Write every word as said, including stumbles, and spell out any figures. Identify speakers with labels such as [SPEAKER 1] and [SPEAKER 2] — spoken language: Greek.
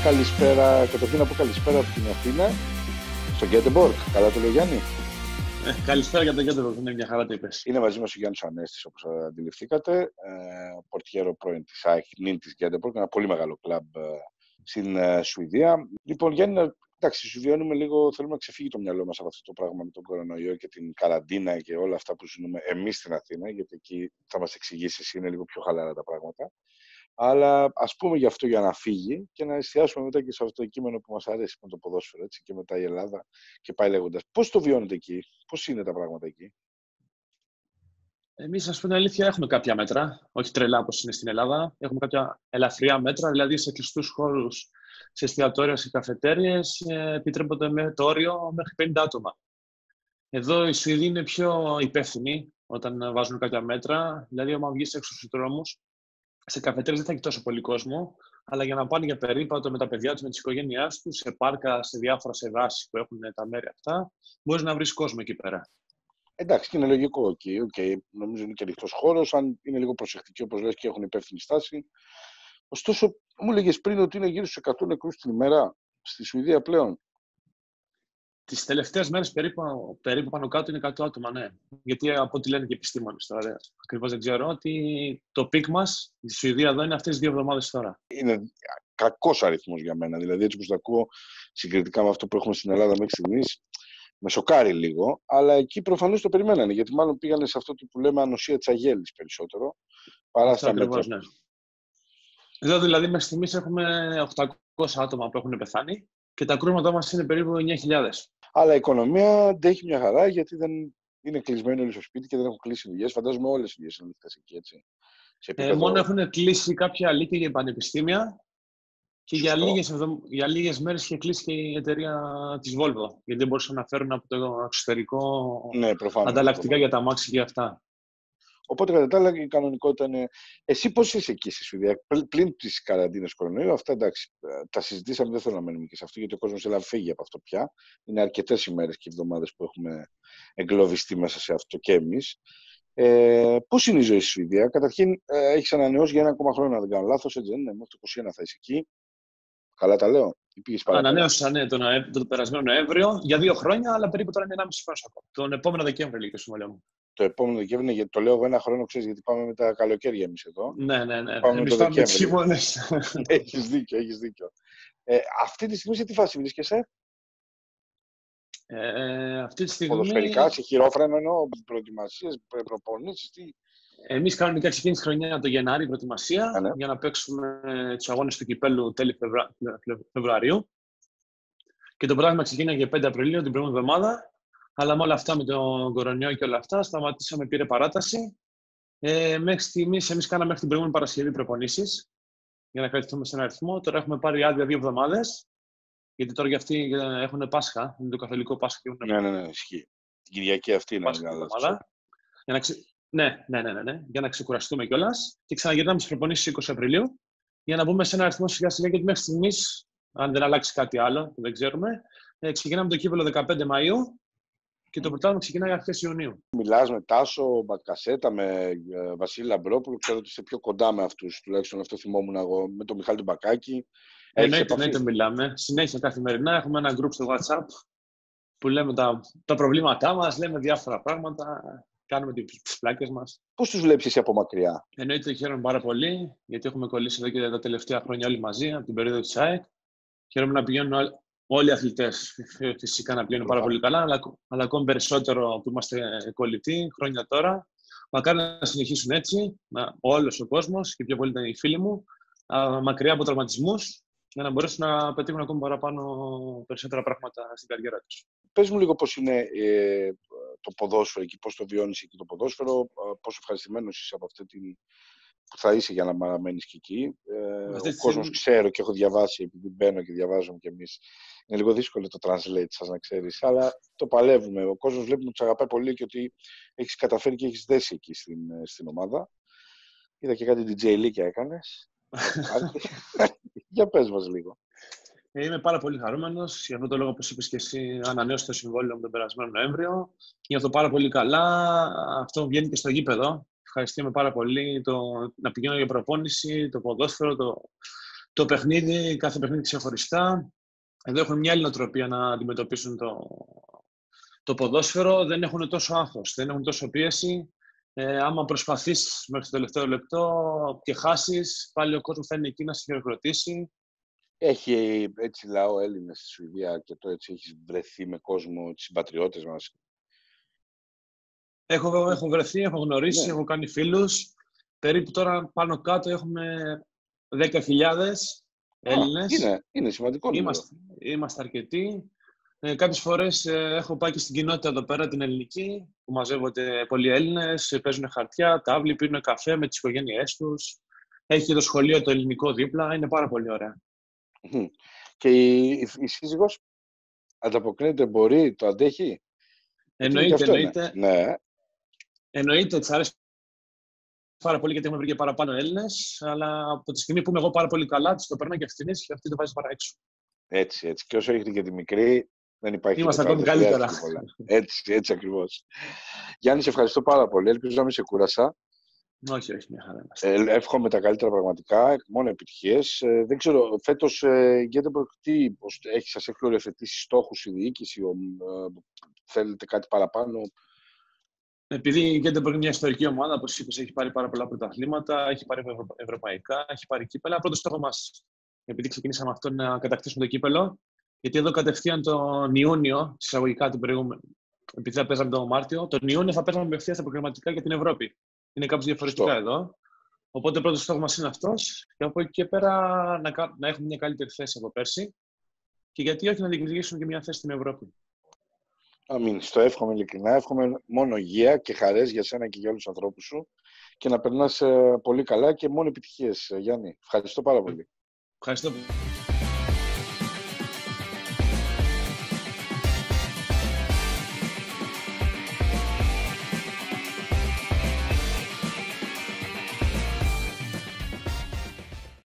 [SPEAKER 1] Καλησπέρα, καταρχήν να πω καλησπέρα από την Αθήνα, στο Γκέτεμποργκ. Καλά το λέω, Γιάννη?
[SPEAKER 2] Ε, καλησπέρα για το Γκέτεμποργκ, είναι μια χαρά το είπες.
[SPEAKER 1] Είναι μαζί μας ο Γιάννης Ανέστης, όπως αντιληφθήκατε, ε, πορτιέρο πρώην της ΑΕΚ, νυν της Γκέτεμποργκ, ένα πολύ μεγάλο κλαμπ ε, στην ε, Σουηδία. Λοιπόν, Γιάννη, εντάξει, βιώνουμε λίγο, θέλουμε να ξεφύγει το μυαλό μας από αυτό το πράγμα με τον κορονοϊό και την καραντίνα και όλα αυτά που ζούμε εμείς στην Αθήνα, γιατί εκεί θα μας εξηγήσεις, είναι λίγο πιο χαλαρά τα πράγματα. Αλλά ας πούμε γι' αυτό για να φύγει και να εστιάσουμε μετά και σε αυτό το κείμενο που μας αρέσει με το ποδόσφαιρο, έτσι, και μετά η Ελλάδα και πάει λέγοντας. Πώς το βιώνετε εκεί, πώς είναι τα πράγματα εκεί?
[SPEAKER 2] Εμείς, ας πούμε, αλήθεια, έχουμε κάποια μέτρα, όχι τρελά όπως είναι στην Ελλάδα. Έχουμε κάποια ελαφριά μέτρα, δηλαδή σε κλειστούς χώρους, σε εστιατόρια, σε καφετέριες, ε, επιτρέπονται με το όριο μέχρι πενήντα άτομα. Εδώ οι Σουηδοί είναι πιο υπεύθυνοι όταν βάζουν κάποια μέτρα. Δηλαδή, άμα βγεις έξω στους δρόμους, σε καφετέριες δεν θα έχει τόσο πολύ κόσμο, αλλά για να πάνε για περίπατο με τα παιδιά τους, με τις οικογένειάς τους, σε πάρκα, σε διάφορα σε δάση που έχουν τα μέρη αυτά, μπορείς να βρεις κόσμο εκεί πέρα.
[SPEAKER 1] Εντάξει, και είναι λογικό εκεί. Okay. Νομίζω είναι και ανοιχτός χώρος, αν είναι λίγο προσεκτικοί, όπως λες, και έχουν υπεύθυνη στάση. Ωστόσο, μου έλεγες πριν ότι είναι γύρω στους εκατό νεκρούς την ημέρα στη Σουηδία πλέον.
[SPEAKER 2] Τις τελευταίες μέρες περίπου, περίπου πάνω κάτω είναι εκατό άτομα, ναι. Γιατί από ό,τι λένε και οι επιστήμονες τώρα, ακριβώς δεν ξέρω, ότι το πικ μας, η Σουηδία εδώ, είναι αυτές τις δύο εβδομάδες τώρα.
[SPEAKER 1] Είναι κακός αριθμός για μένα. Δηλαδή, έτσι όπως το ακούω, συγκριτικά με αυτό που έχουμε στην Ελλάδα μέχρι στιγμής, με σοκάρει λίγο. Αλλά εκεί προφανώς το περιμένανε, γιατί μάλλον πήγανε σε αυτό που λέμε ανοσία της αγέλης περισσότερο, παρά στα μέτρα.
[SPEAKER 2] Ναι. Εδώ δηλαδή μέχρι στιγμής έχουμε οκτακόσια άτομα που έχουν πεθάνει και τα κρούσματά μας είναι περίπου εννιά χιλιάδες.
[SPEAKER 1] Αλλά η οικονομία αντέχει μια χαρά, γιατί δεν είναι κλεισμένοι όλοι στο σπίτι και δεν έχουν κλείσει δουλειές. Φαντάζομαι όλες οι δουλειές είναι ανοιχτές εκεί, έτσι. Σε επίπεδο...
[SPEAKER 2] ε, μόνο έχουν κλείσει κάποια λύκεια για πανεπιστήμια και για λίγες, εβδομ... για λίγες μέρες είχε κλείσει και η εταιρεία της Volvo. Γιατί δεν μπορούσαν να φέρουν από το εξωτερικό
[SPEAKER 1] ναι, προφανώς,
[SPEAKER 2] ανταλλακτικά
[SPEAKER 1] προφανώς.
[SPEAKER 2] για τα αμάξια και αυτά.
[SPEAKER 1] Οπότε, κατά τα άλλα, η κανονικότητα είναι. Εσύ πώς είσαι εκεί στη Σουηδία, πλην της καραντίνας κορονοϊού? Αυτά εντάξει, τα συζητήσαμε, δεν θέλω να μένουμε και σε αυτό, γιατί ο κόσμος θέλει να φύγει από αυτό πια. Είναι αρκετές ημέρες και εβδομάδες που έχουμε εγκλωβιστεί μέσα σε αυτό και εμείς. Ε, πώς είναι η ζωή στη Σουηδία? Καταρχήν, ε, έχεις ανανεώσει για ένα ακόμα χρόνο, αν δεν κάνω λάθος, έτσι δεν είναι? Μέχρι το είκοσι ένα θα είσαι εκεί. Καλά τα λέω?
[SPEAKER 2] Ανανέωσα, ναι, τον, τον περασμένο Νοέμβριο για δύο χρόνια, αλλά περίπου τώρα είναι ενάμιση χρόνο ακόμα. Τον επόμενο Δεκέμβριο λέει το συμβόλαιο μου.
[SPEAKER 1] Το επόμενο Δεκέμβριο, γιατί το λέω εγώ ένα χρόνο, ξέρεις, γιατί πάμε με τα καλοκαίρια εμείς εδώ.
[SPEAKER 2] Ναι, ναι, ναι.
[SPEAKER 1] Πάμε
[SPEAKER 2] εμείς
[SPEAKER 1] με
[SPEAKER 2] πάμε με τις χειμώνες.
[SPEAKER 1] Έχεις δίκιο, έχεις δίκιο. Ε, αυτή τη στιγμή σε τι φάση βρίσκεσαι?
[SPEAKER 2] Ε, αυτή τη στιγμή...
[SPEAKER 1] Ποδοσφαιρικά, σε χειρόφρενο εννοώ, προετοιμασίες, προπονήσεις, τι...
[SPEAKER 2] Εμείς κανονικά ξεκίνησε χρονιά το Γενάρη προετοιμασία
[SPEAKER 1] yeah, ναι.
[SPEAKER 2] για να παίξουμε τους αγώνες του κυπέλλου τέλη Φεβρα... Φεβρουαρίου. Και το πράγμα ξεκίνησε πέντε Απριλίου την προηγούμενη εβδομάδα. Αλλά με όλα αυτά, με τον κορονοϊό και όλα αυτά, σταματήσαμε, πήρε παράταση. Ε, μέχρι στιγμής, εμείς κάναμε μέχρι την προηγούμενη Παρασκευή προπονήσεις για να κρατηθούμε σε ένα αριθμό. Τώρα έχουμε πάρει άδεια δύο εβδομάδες. Γιατί τώρα για αυτοί έχουν Πάσχα, είναι το καθολικό Πάσχα. Και έχουν...
[SPEAKER 1] Ναι, ναι, ναι, ισχύει. Την Κυριακή αυτή είναι
[SPEAKER 2] Πάσχα, εβδομάδα. Για να ξε... ναι, ναι, ναι, ναι, ναι, για να ξεκουραστούμε κιόλας. Και ξαναγυρνάμε στις προπονήσεις είκοσι Απριλίου για να μπούμε σε ένα αριθμό σιγά σιγά. Γιατί μέχρι στιγμής, αν δεν αλλάξει κάτι άλλο που δεν ξέρουμε, ε, ξεκινάμε το κύπελλο δεκαπέντε Μαΐου και το πρωτάθλημα ξεκινάει αρχές Ιουνίου.
[SPEAKER 1] Μιλάς με Τάσο Μπακασέτα, με ε, Βασίλη Λαμπρόπουλο, ξέρω ότι είστε πιο κοντά με αυτούς, τουλάχιστον αυτό θυμόμουν εγώ, με τον Μιχάλη τον Μπακάκη.
[SPEAKER 2] Εννοείται, εννοείται μιλάμε. Συνέχεια καθημερινά έχουμε ένα group στο WhatsApp που λέμε τα, τα προβλήματά μας, λέμε διάφορα πράγματα, κάνουμε τις πλάκες μας.
[SPEAKER 1] Πώς τους βλέπεις εσύ από μακριά?
[SPEAKER 2] Εννοείται, χαίρομαι πάρα πολύ, γιατί έχουμε κολλήσει εδώ και τα τελευταία χρόνια όλοι μαζί, από την περίοδο της ΑΕΚ. Χαίρομαι να πηγαίνουν όλοι οι αθλητές, φυσικά να πηγαίνουν πάρα πολύ καλά, αλλά, αλλά ακόμη περισσότερο που είμαστε κολλητοί χρόνια τώρα. Μακάρι να συνεχίσουν έτσι, να, όλος ο κόσμος και πιο πολύ ήταν οι φίλοι μου, α, μακριά από τραυματισμούς, για να μπορέσουν να πετύχουν ακόμη παραπάνω περισσότερα πράγματα στην καριέρα τους.
[SPEAKER 1] Πες μου λίγο πώς είναι ε, το ποδόσφαιρο εκεί, πώς το βιώνεις εκεί το ποδόσφαιρο, πόσο ευχαριστημένος είσαι από αυτή την... που θα είσαι για να παραμένεις και εκεί. Ε, ο
[SPEAKER 2] στιγμή...
[SPEAKER 1] κόσμος ξέρω και έχω διαβάσει, επειδή μπαίνω και διαβάζουμε κι εμείς. Είναι λίγο δύσκολο το translate σας, να ξέρεις, αλλά το παλεύουμε. Ο κόσμος βλέπει ότι τους αγαπάει πολύ και ότι έχεις καταφέρει και έχεις δέσει εκεί στην, στην ομάδα. Είδα και κάτι ντι τζέι Λίκια έκανες. Για πες μας λίγο.
[SPEAKER 2] Είμαι πάρα πολύ χαρούμενος. Για αυτό το λόγο, όπως είπες και εσύ, ανανέωσα το συμβόλαιο μου τον περασμένο Νοέμβριο. Νιώθω πάρα πολύ καλά. Αυτό βγαίνει και στο γήπεδο. Ευχαριστούμε πάρα πολύ το, να πηγαίνω για προπόνηση, το ποδόσφαιρο, το, το παιχνίδι, κάθε παιχνίδι ξεχωριστά. Εδώ έχουν μια άλλη νοοτροπία να αντιμετωπίσουν το, το ποδόσφαιρο. Δεν έχουν τόσο άγχος, δεν έχουν τόσο πίεση. Ε, άμα προσπαθείς μέχρι το τελευταίο λεπτό και χάσεις, πάλι ο κόσμος θα είναι εκεί να σε χειροκροτήσει.
[SPEAKER 1] Έχει έτσι λαό Έλληνες στη Σουηδία και το έτσι έχεις βρεθεί με κόσμο, τις συμπατριώτες μας?
[SPEAKER 2] Έχω, έχω βρεθεί, έχω γνωρίσει,
[SPEAKER 1] Ναι.
[SPEAKER 2] έχω κάνει φίλους. Περίπου τώρα πάνω κάτω έχουμε δέκα χιλιάδες Έλληνες.
[SPEAKER 1] Είναι, είναι σημαντικό νούμερο.
[SPEAKER 2] Είμαστε, είμαστε αρκετοί. Ε, κάποιες φορές ε, έχω πάει και στην κοινότητα εδώ πέρα, την ελληνική, που μαζεύονται πολλοί Έλληνες, παίζουν χαρτιά, τάβλη, πίνουν καφέ με τις οικογένειές τους. Έχει και το σχολείο το ελληνικό δίπλα, είναι πάρα πολύ ωραία.
[SPEAKER 1] Και η, η, η σύζυγος ανταποκρίνεται, μπορεί, το αντέχει?
[SPEAKER 2] Εννοείται, εννοείται.
[SPEAKER 1] Ναι.
[SPEAKER 2] Εννοείται, της αρέσει πάρα πολύ γιατί έχουμε βρει και παραπάνω Έλληνες, αλλά από τη στιγμή που είμαι εγώ πάρα πολύ καλά, της το παίρνω και ευθυνής και αυτή το βάζει παρά έξω.
[SPEAKER 1] Έτσι, έτσι. Και όσο έχετε και τη μικρή, δεν υπάρχει.
[SPEAKER 2] Είμαστε ακόμη καλύτερα.
[SPEAKER 1] Έτσι, έτσι ακριβώς. Γιάννη, σε ευχαριστώ πάρα πολύ. Ελπίζω να μην σε κούρασα.
[SPEAKER 2] Όχι, όχι, μια χαρά.
[SPEAKER 1] Ε, εύχομαι τα καλύτερα πραγματικά, μόνο επιτυχίες. Ε, δεν ξέρω, φέτος ε, Γκέτεμποργκ, τι έχει, σας έχει οριοθετήσει στόχους η διοίκηση, ο, ε, θέλετε κάτι παραπάνω?
[SPEAKER 2] Επειδή η Γκέτεμποργκ είναι μια ιστορική ομάδα, όπως είπες, έχει πάρει πάρα πολλά πρωταθλήματα, έχει πάρει ευρω... ευρωπαϊκά, έχει πάρει κύπελα. Πρώτο στόχο μας, επειδή ξεκινήσαμε αυτό, να κατακτήσουμε το κύπελο. Γιατί εδώ κατευθείαν τον Ιούνιο, εισαγωγικά την προηγούμενη, επειδή θα παίζαμε τον Μάρτιο, τον Ιούνιο θα παίζαμε απευθείας τα προγραμματικά για την Ευρώπη. Είναι κάπως διαφορετικά Στο. εδώ. Οπότε, πρώτο στόχο μας είναι αυτός. Και από εκεί και πέρα να, να έχουμε μια καλύτερη θέση από πέρσι. Και γιατί όχι να διεκδικήσουμε και μια θέση στην Ευρώπη.
[SPEAKER 1] Αμήν. Στο εύχομαι ειλικρινά. Εύχομαι μόνο υγεία και χαρές για σένα και για όλους τους ανθρώπους σου. Και να περνάς πολύ καλά και μόνο επιτυχίες, Γιάννη. Ευχαριστώ πάρα πολύ.
[SPEAKER 2] Ευχαριστώ.